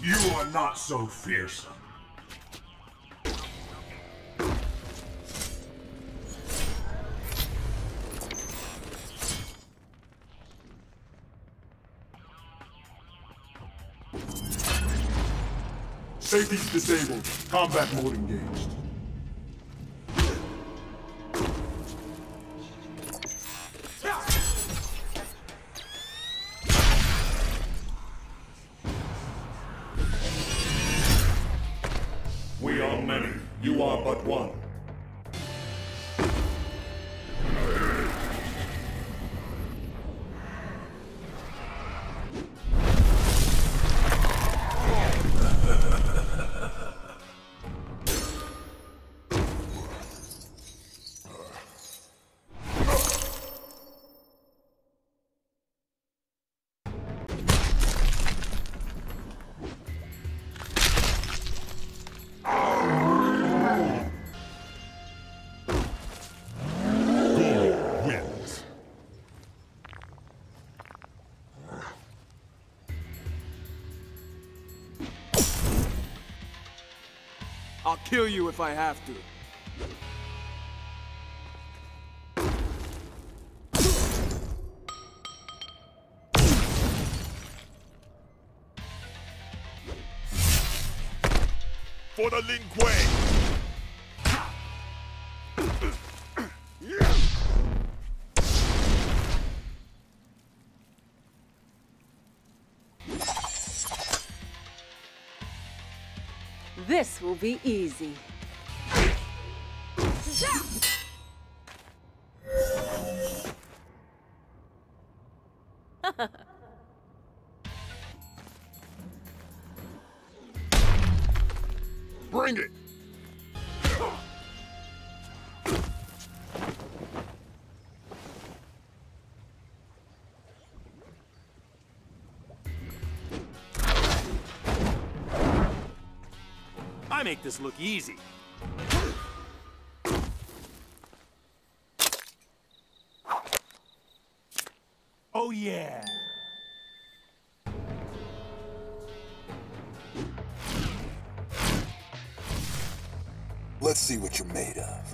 You are not so fearsome. Safety's disabled. Combat mode engaged. We are many. You are but one. I'll kill you if I have to. For the Lin Kuei! This will be easy. Bring it! I make this look easy. Oh yeah! Let's see what you're made of.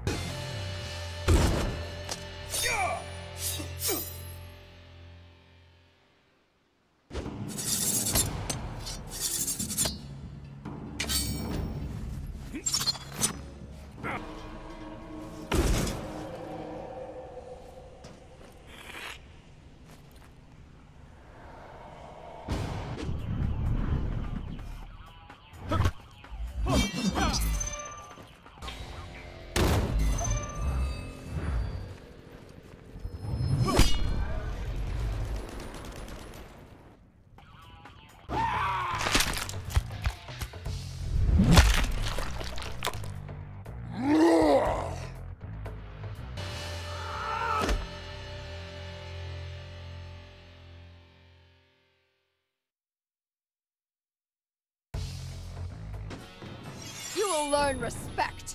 You will learn respect.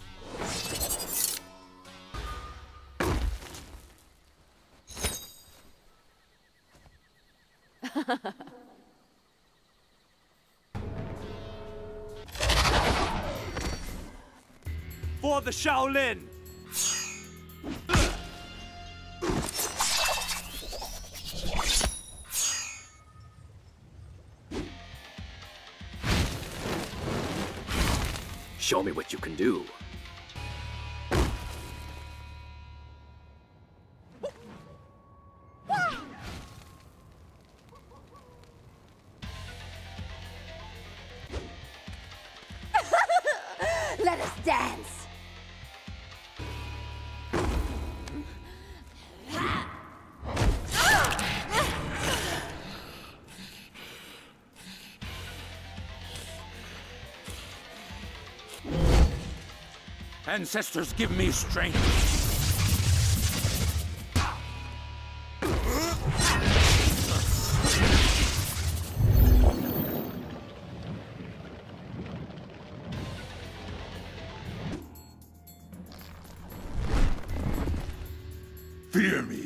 For the Shaolin! Show me what you can do. Let us dance. Ancestors, give me strength. Fear me.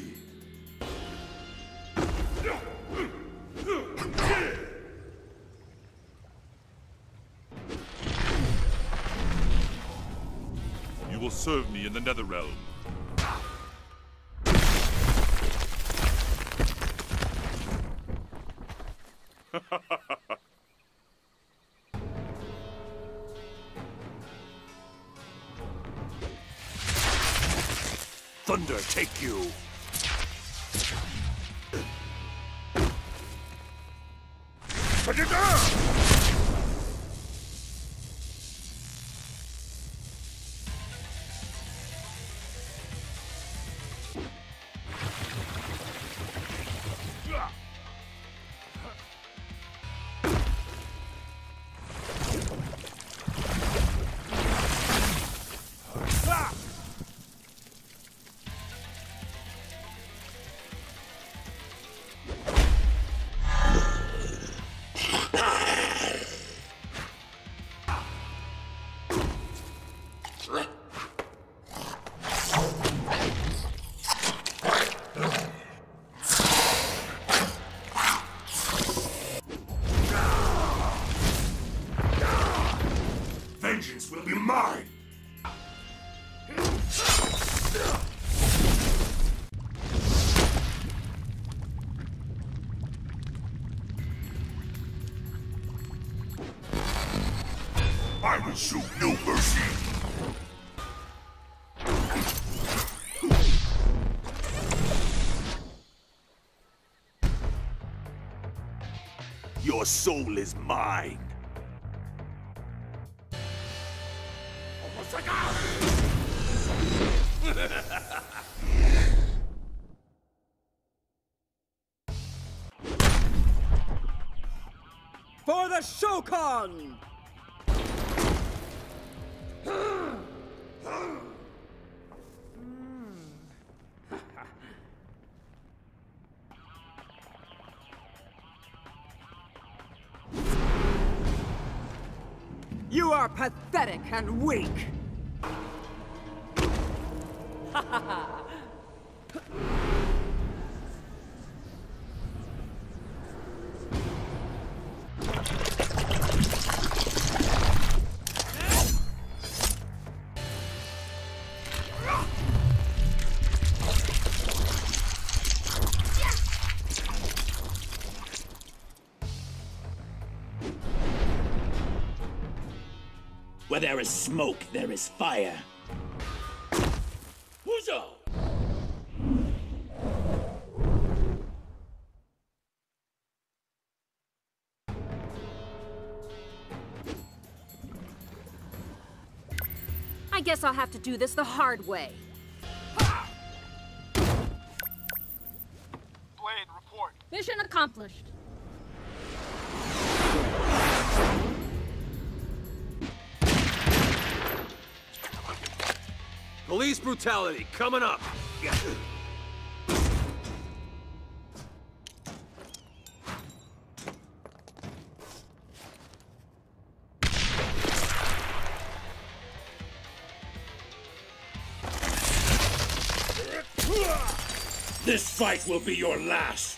serve me in the Netherrealm. Thunder take you! Put it down! Vengeance will be mine! I will show no mercy! Your soul is mine! For the Shokan! You are pathetic and weak! Where there is smoke, there is fire. Wuzo! I guess I'll have to do this the hard way. Blade, report. Mission accomplished. Police brutality coming up! This fight will be your last!